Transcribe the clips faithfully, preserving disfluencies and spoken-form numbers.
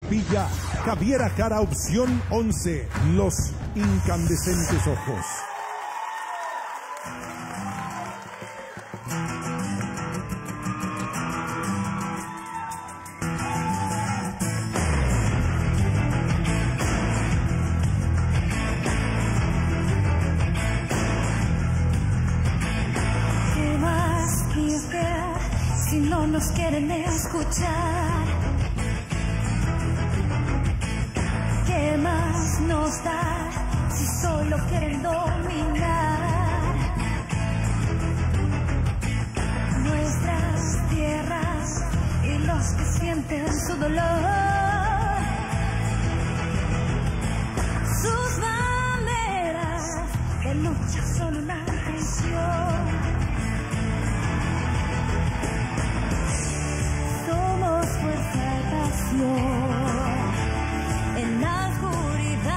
Villa, Javiera Jara, opción once, los incandescentes ojos. ¿Qué más quisiera si no nos quieren escuchar? ¿Qué más nos da si solo quieren dominar nuestras tierras y los que sienten su dolor? Sus banderas de lucha son una traición. Somos fuerza y pasión. En la oscuridad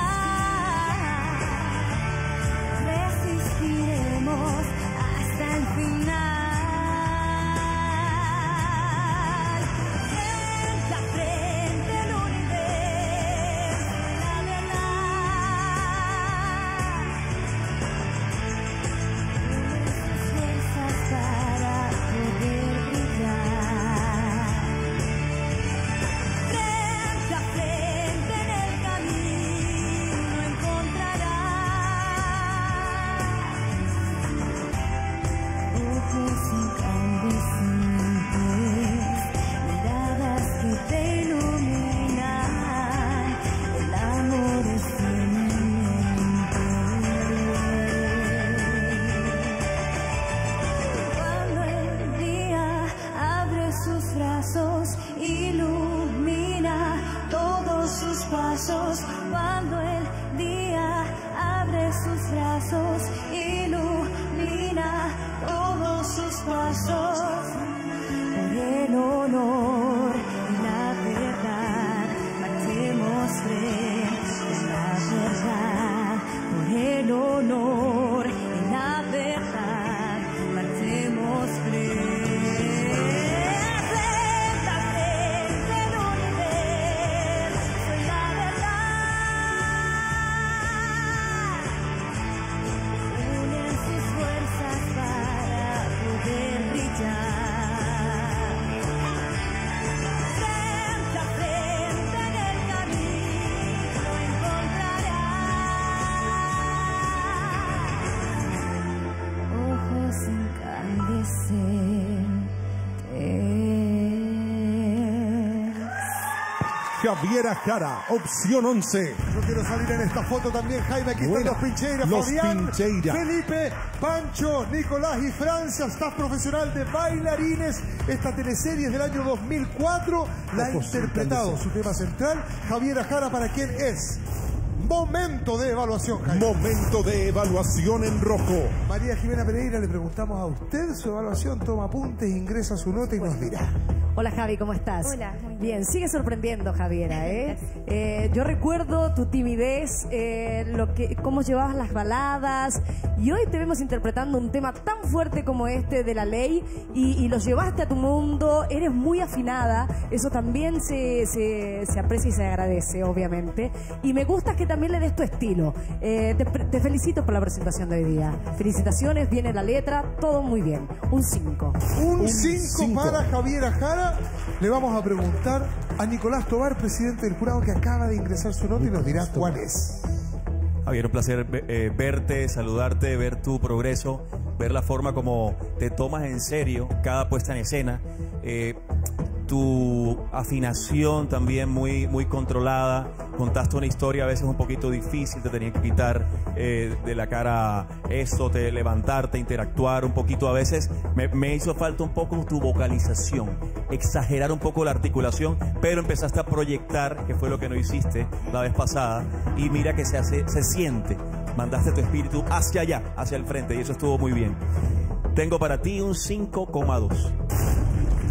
resistiremos hasta el final. Frente a frente el universo y la verdad. Nuestras fuerzas para poder brillar. Frente a frente en el camino encontrarás ojos incandescentes, miradas que te iluminan. El amor es siempre. Cuando el día abre sus brazos, ilumina todos sus pasos. Cuando el día abre sus brazos, ilumina todos sus pasos. Por el honor y la verdad, marchemos frente a la verdad. Por el honor y la verdad, marchemos frente. Frente a frente el universo y la verdad. Unen sus fuerzas para poder brillar. Frente a frente en el camino encontrarás ojos incandescentes. Javiera Jara, opción once. Yo quiero salir en esta foto también, Jaime. Aquí Buena. están los Pincheira, Los Fabián, Pincheira. Felipe, Pancho, Nicolás y Francia, staff profesional de bailarines. Esta teleserie es del año dos mil cuatro. La ha Ojos interpretado su tema central, Javiera Jara, para quien es momento de evaluación, Jaime. Momento de evaluación en rojo. María Jimena Pereira, le preguntamos a usted su evaluación, toma apuntes, ingresa su nota y nos dirá. Hola Javi, ¿cómo estás? Hola, muy bien. Bien, sigue sorprendiendo Javiera, ¿eh? eh yo recuerdo tu timidez, eh, lo que, cómo llevabas las baladas, y hoy te vemos interpretando un tema tan fuerte como este de La Ley, y, y lo llevaste a tu mundo, eres muy afinada, eso también se, se, se aprecia y se agradece, obviamente, y me gusta que también le des tu estilo. Eh, te, te felicito por la presentación de hoy día. Felicitaciones, viene la letra, todo muy bien. Un cinco. Un Un cinco cinco. para Javiera Jara. Le vamos a preguntar a Nicolás Tobar, presidente del jurado, que acaba de ingresar su nota y nos dirá cuál es. Javier, un placer eh, verte, saludarte, ver tu progreso, ver la forma como te tomas en serio cada puesta en escena. Eh, tu afinación también muy, muy controlada. Contaste una historia a veces un poquito difícil, te tenías que quitar eh, de la cara eso, te levantarte, interactuar un poquito. A veces me, me hizo falta un poco tu vocalización, exagerar un poco la articulación, pero empezaste a proyectar, que fue lo que no hiciste la vez pasada, y mira que se, hace, se siente. Mandaste tu espíritu hacia allá, hacia el frente, y eso estuvo muy bien. Tengo para ti un cinco coma dos.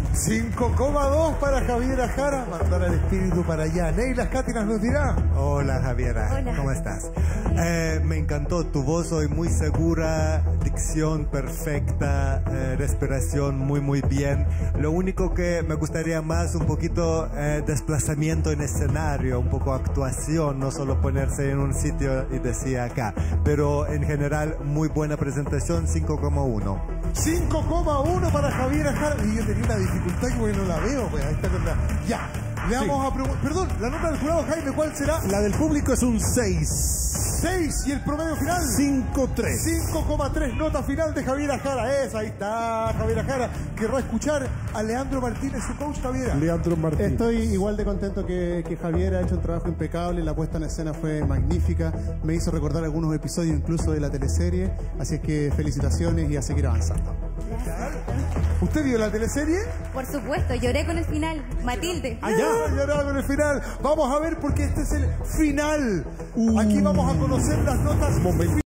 cinco coma dos para Javiera Jara. Mandar al espíritu para allá. Neila Cátinas nos dirá. Hola Javiera, Hola. ¿cómo estás? Eh, me encantó tu voz hoy, muy segura, dicción perfecta, eh, respiración muy muy bien. Lo único que me gustaría más, un poquito eh, desplazamiento en escenario, un poco actuación, no solo ponerse en un sitio y decir acá. Pero en general, muy buena presentación, cinco coma uno. cinco coma uno para Javiera Jara. Y yo tenía una dificultad que porque no la veo. Pues, ahí está con la... Ya, le vamos a preguntar. Perdón, la nota del jurado, Jaime, ¿cuál será? La del público es un seis. seis y el promedio final. cinco tres. cinco coma tres, nota final de Javiera Jara. Esa, ahí está Javiera Jara. Querrá escuchar a Leandro Martínez, su coach, Javiera. Leandro Martínez. Estoy igual de contento que, que Javier ha hecho un trabajo impecable, la puesta en escena fue magnífica, me hizo recordar algunos episodios incluso de la teleserie, así es que felicitaciones y a seguir avanzando. ¿Usted vio la teleserie? Por supuesto, lloré con el final. Matilde. Allá, llorado en el final. Vamos a ver porque este es el final. Aquí vamos a conocer las notas.